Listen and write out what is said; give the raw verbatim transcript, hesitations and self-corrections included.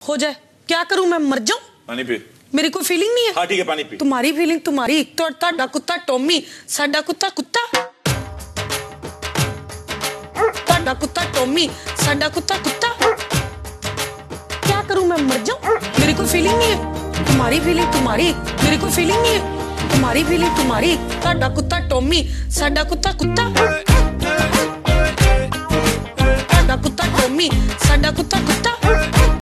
हो जाए, क्या करूं मैं, मर जाऊं? पानी पी। मेरी कोई फीलिंग नहीं है। हाँ ठीक है, पानी पी। तुम्हारी फीलिंग तुम्हारी, तो ताड़ा कुत्ता टॉमी, साडा कुत्ता कुत्ता, ताड़ा कुत्ता टॉमी, साडा कुत्ता कुत्ता, क्या करूं मैं, मर जाऊं? मेरी कोई फीलिंग नहीं है। तुम्हारी फीलिंग तुम्हारी, मेरी कोई फीलिंग नहीं है। तुम्हारी फीलिंग तुम्हारी, ताड़ा कुत्ता टॉमी, साडा कुत्ता कुत्ता, ताड़ा कुत्ता टॉमी, साडा कुत्ता कुत्ता।